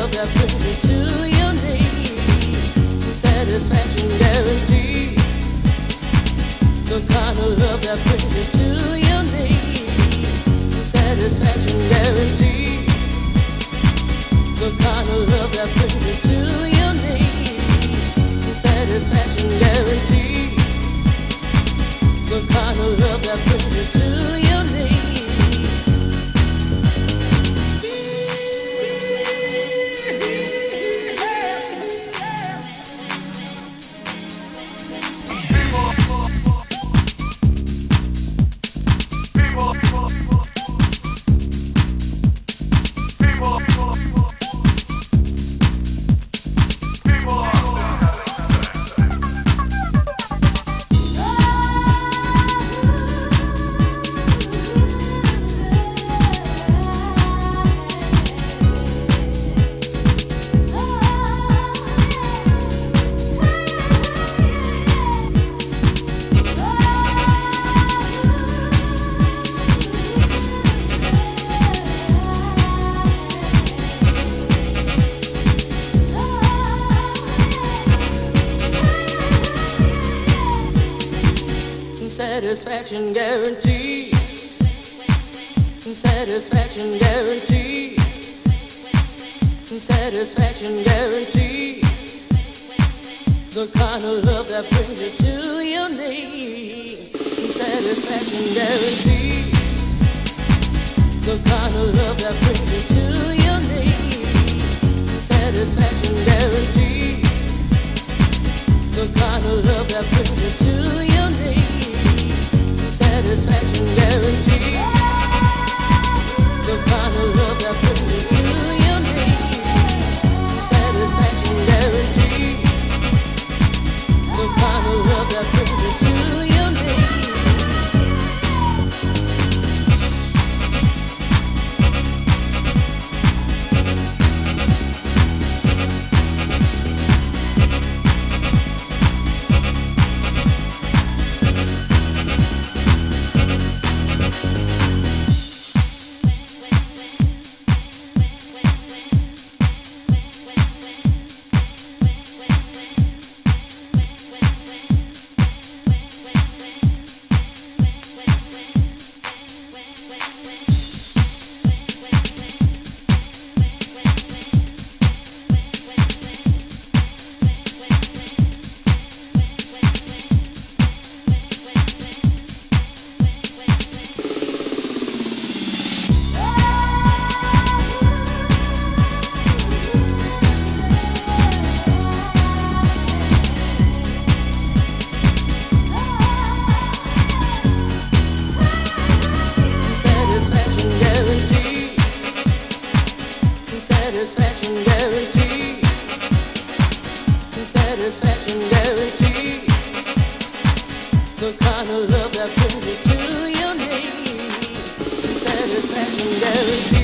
love that brings you to your knees. Satisfaction guaranteed. The kind of love that brings you to your knees. Satisfaction guaranteed. The kind of love that brings you to your knees. Satisfaction guaranteed. The kind of love that brings you to your knees. Satisfaction guaranteed. Satisfaction guaranteed. Satisfaction guaranteed. The kind of love that brings you to your knees. Satisfaction guaranteed. The kind of love that brings you to your knees. Satisfaction guaranteed. The kind of love that brings you to your knees. Satisfaction guaranteed. The kind of love that brings you to your knees. Satisfaction guaranteed. The kind of love that brings you to your knees. Satisfaction guaranteed. Satisfaction guaranteed. The kind of love that brings you to your knees. Satisfaction guaranteed.